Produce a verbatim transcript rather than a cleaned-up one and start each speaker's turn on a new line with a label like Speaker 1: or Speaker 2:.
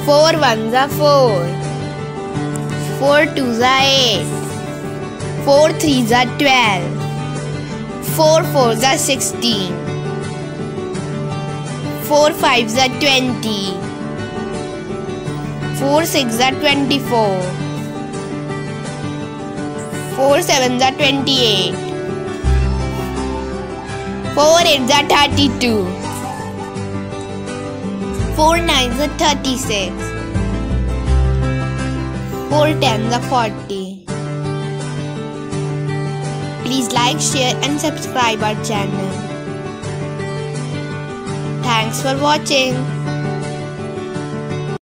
Speaker 1: Four ones are four. Four twos are eight. Four threes are twelve. Four fours are sixteen. Four fives are twenty. Four sixes are twenty-four. Four sevens are twenty-eight. Four eights are thirty-two. Four nines are thirty-six. Four tens are forty. Please like, share and subscribe our channel. Thanks for watching.